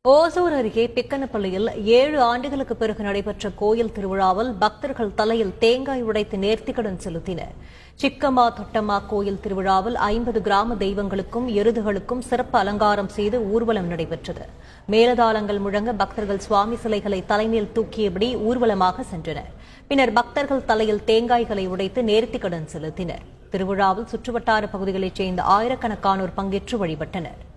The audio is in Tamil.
ஓசூர் அருகே பிக்கனப்பள்ளியில் 7 ஆண்டுகளுக்கு பிறகு நடைபெற்ற கோயில் திருவிழாவில் பக்தர்கள் தலையில் தேங்காய் உடைத்து நேர்த்திக்கடன் செலுத்தினர். சிக்கம்மா தொட்டம்மா கோயில் திருவிழாவில் 50 கிராம தெய்வங்களுக்கும் எருதுகளுக்கும் சிறப்பு அலங்காரம் செய்து ஊர்வலம் நடைபெற்றது. மேலதாளங்கள் முழங்க பக்தர்கள் சுவாமி சிலைகளை தலைமையில் தூக்கியபடி ஊர்வலமாக சென்றனர். பின்னர் பக்தர்கள் தலையில் தேங்காய்களை உடைத்து நேர்த்திக்கடன் செலுத்தினர். திருவிழாவில் சுற்றுவட்டார பகுதிகளைச் சேர்ந்த ஆயிரக்கணக்கானோர் பங்கேற்று வழிபட்டனர்.